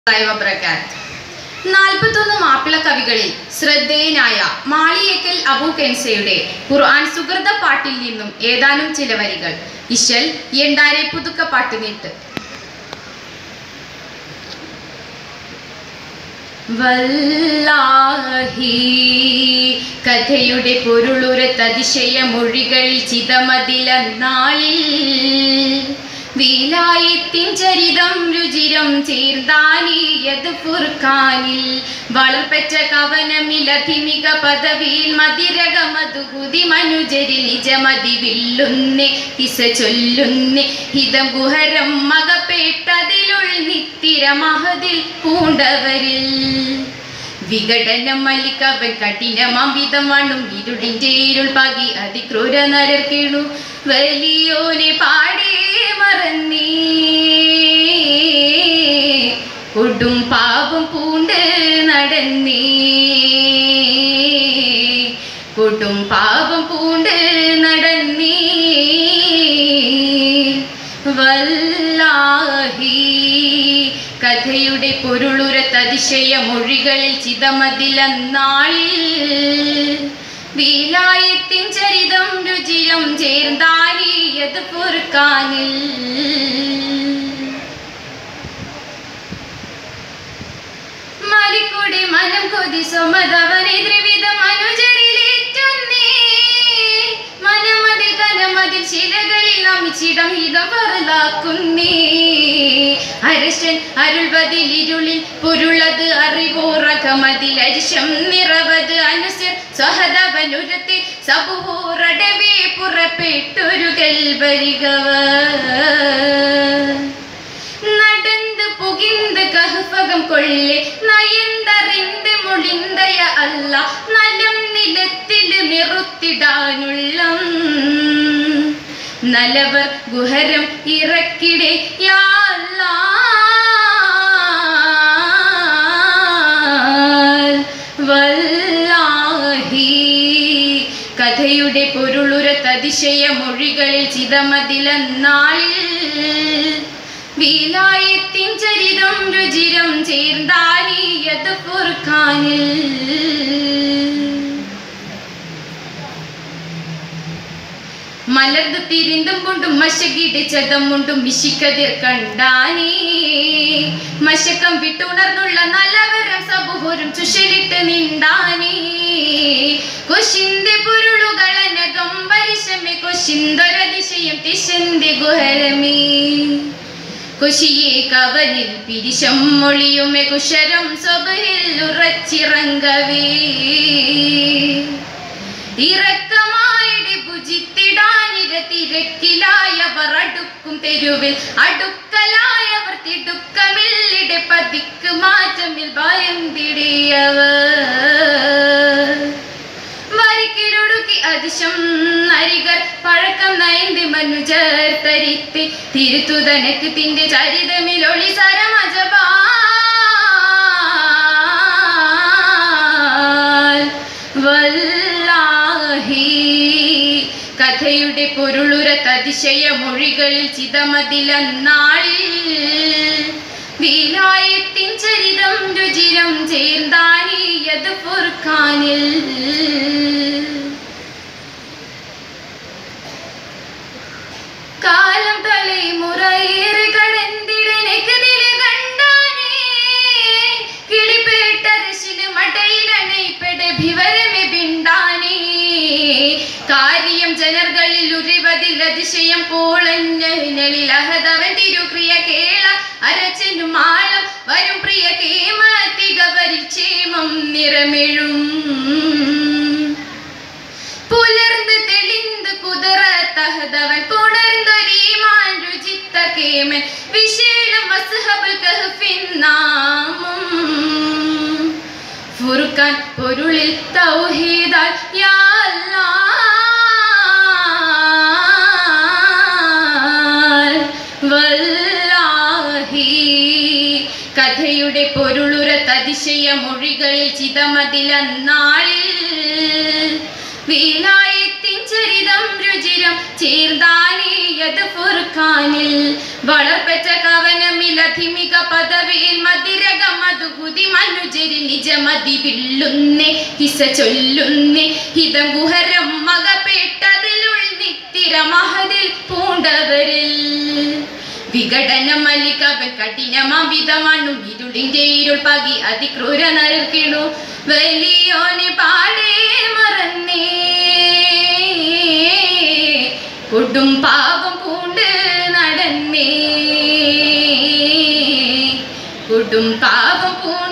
41 മാപ്പിള കവികളിൽ ശ്രദ്ധേയനായ മാളിയേക്കൽ അബു കെൻസയുടെ ഖുർആൻ സുഹൃത പാട്ടിൽ നിന്നും ഏതാനും ചില വരികൾ. ഇശൽ എണ്ടാരെ പുതുക്ക പാട്ട് നീട്ട്. വല്ലാഹി കഥയുടെ പൊരുളുരത്തതിശയ മൊഴികളിൽ ചിതമതിലെന്നാളിൽ വിലായത്തിൻ ചരിതം രുചിരം ചേർന്താനിയത് ഫുർഖാനിൽ വളർപ്പറ്റ കവനമിലധിമിക പദവിയിൽ മതിരകമതുകുതി മനുജരിൽ നിജമതി വില്ലുന്നേ കിസ ചൊല്ലുന്നേ ഹിതം ഗുഹരം മകപ്പെട്ടതിലുൾ നിത്തിര മഹതിൽ പൂണ്ടവരിൽ വിഘടനം മലിക്കവൻ കഠിനമംവിധം വണ്ണും ഇരുടിൻ്റെ ഇരുൾ പകി അതിക്രൂര നരർക്കിണു വലിയോനെ പാടേ മറന്നേ കൊടും പാപം പൂണ്ട് നടന്നേ കൊടും പാപം പൂണ്ട് നടന്നേ വല്ലാഹി കഥയുടെ പൊരുളുരത്തതിശയ മൊഴികളിൽ ചിതമതിലെന്നാളിൽ വിലായത്തിൻ ചരിതം രുചിരം ചേർന്താനിയത് ഫുർഖാനിൽ മലിക്കുടി മനം കൊതി സുമതവനെ ദ്രവിധം അനുചരിലേറ്റുന്നേ മനമതിൽ കനമതിൽ ശിലകളിൽ നമിച്ചിടം ഹിതം പറലാക്കുന്നേ അരശൻ അരുൾവതിൽ ഇരുളിൽ പൊരുളത് അറിവോറകമതിൽ അരിശം നിറവത് അനുസർ സ്വഹദവനുരത്തെ സബുഹോറടവേ പുറപ്പെട്ടൊരു കൽവരികവ നടந்து புகிந்து கஹ்ஃபகம் கொள்ளே നയന്തറിந்து മൊളിന്തയ അല്ല നലം നിലത്തിൽ നിറുത്തിടാനുള്ളം നലവർ ഗുഹരം ഇറക്കിടെ യാ വല്ലാഹി കഥയുടെ പൊരുളുരത്തതിശയ മൊഴികളിൽ ചിതമതിലെന്നാളിൽ വിലായത്തിൻ ചരിതം രുചിരം ചേർന്താനിയത് ഫുർഖാനിൽ മലർന്നു തിരിന്തും കൊണ്ടും മശകിടിച്ചതും കൊണ്ടും മിശിക്കതിർ കണ്ടാനേ മശക്കം വിട്ടുണർന്നുള്ള നല്ലവരം സബുഹോരും ചുഷലിട്ട് നിണ്ടാനേ കൊശിന്റെ പൊരുളുകളനകം പരിശമേ കൊശിന്തൊരതിശയം തിശന്റെ ഗുഹരമേ കൊശിയെ കവനിൽ പിരിശം മൊളിയുമേ കുശരം സ്വബഹിൽ ഉറച്ചിറങ്ങവേ ഇറക്കമായിടെ ഭുജിത്തിടാനിര തിരക്കിലായവർ അടുക്കും തെരുവിൽ അടുക്കലായവർ തിടുക്കമില്ലിടെ പതിക്ക് മാറ്റമിൽ ഭയം തിടിയവർ വരിക്കിലൊടുക്കി അതിശം നരികർ പഴക്കം നയന്തി മനുജർ തരിത്തി തിരുത്തുതനക്ക് തിന്റെ ചരിതമിലൊളി സരമജബാൽ വല്ലാഹി കഥയുടെ പൊരുളുരത്തതിശയ മൊഴികളിൽ ചിതമതിലെന്നാളിൽ വിലായത്തിൻ ചരിതം രുചിരം ചേർന്താനിയത് ഫുർഖാനിൽ കാലം തലമുറയേറെ കടന്തിടനെക്കതിലെ കണ്ടാനേ കിളിപ്പേട്ടരശില് മടയിലണയിപ്പെടെ ഭിവരമെ ബിണ്ടാനേ കാര്യം ജനർകളിൽ ഉരിവതിൽ അതിശയം കോളഞ്ഞലിൽ അഹദവൻ തിരുക്രിയ കേള അരച്ചനും ആളം വരും പ്രിയ കേമത്തികവരിൽ ക്ഷേമം നിറമെഴും പുലർന്ന് തെളിந்து കുതിരത്തഹദവൻ പുണർന്നൊരീമാൻ രുചിത്ത കേമൻ വിശേഷം മസ്ഹബുൽ കഹ്ഫിൻ നാമം ഫുർഖാൻ പൊരുളിൽ തൗഹീദാൽ യാ അല്ലാഹ് വല്ലാഹി കഥയുടെ പൊരുളുരത്തതിശയ മൊഴികളിൽ ചിതമതിലെന്നാളിൽ വിലായത്തിൻ ചരിതം രുചിരം ചേർന്നാനിയത് ഫുർഖാനിൽ വളർപ്പറ്റ കവനമിലധിമിക പദവിയിൽ മതിരക മധുകുതി മനുജരിൽ നിജമതി വിള്ളുന്നേ ഹിസ ചൊല്ലുന്നേ ഹിതം ഗുഹരം മകപ്പെട്ടതിലുൾ നിത്തിര മഹതിൽ പൂണ്ടവരിൽ വിഘടനമലികവൻ കഠിനമവിധമണു ഇരുളിന്റെ ഇരുൾ പകി അതിക്രൂര നരകിടു വലിയോനെ പാടേ മറന്നേ കൊടും പാപം പൂണ്ട് നടന്നേ കൊടും പാപം പൂണ്ട്